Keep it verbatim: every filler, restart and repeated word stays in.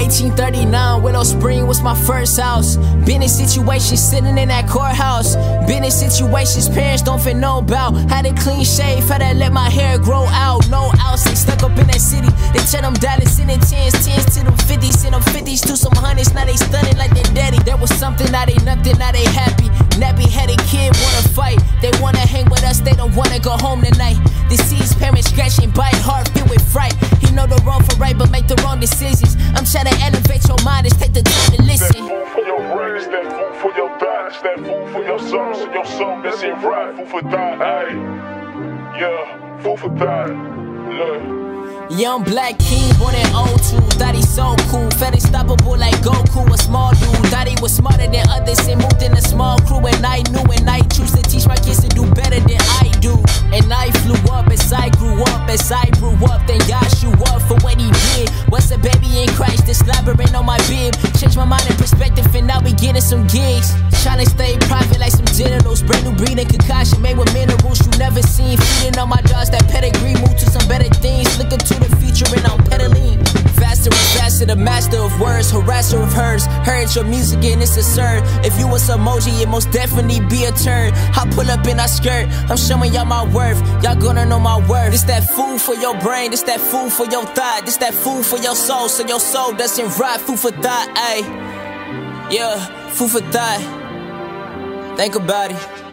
eighteen thirty-nine, Willow Spring was my first house. Been in situations sitting in that courthouse. Been in situations parents don't fit know about. Had a clean shave, had to let my hair grow out. No outs, they stuck up in that city. They turn them dollars into tens, tens to them fifties, send them fifties to some hundreds. Now they stunning like their daddy. There was something, now they nothing, now they happy. Nappy headed kid wanna fight. They wanna hang with us, they don't wanna go home tonight. Deceased parents scratching, bite, heart filled with fright. He know the wrong for right, but make the wrong decisions. I'm trying to elevate your mind, just take the time to listen. That food for your brain, it's that food for your thigh, it's that food for your soul, so your soul that's in right. Food for thigh, ayy, yeah, food for thigh, look. Young black king, born in oh two, thought he so cool, felt unstoppable like Goku, a small dude. Thought he was smarter than others and moved in a small crew. And I knew and I choose to teach my kids to do better than I do. And I flew up as I grew up, as I grew up. Then God shoot up for what he did. Was a baby in Christ, this slobbering on my bib. Changed my mind and perspective and now we getting some gigs. Trying to stay private like some genitals. Brand new breed and concoction made with minerals you never seen. Feeding on my dogs that pedigree, move to some better things. Looking to the future and I'm pedaling faster and faster, the master of words, harasser of hers. Heard your music and it's absurd. If you was emoji, it most definitely be a turd. I pull up in our skirt, I'm showing y'all my worth. Y'all gonna know my worth. This that food for your brain, this that food for your thigh, this that food for your soul, so your soul doesn't rot. Food for thigh, ayy. Yeah, food for thigh. Think about it.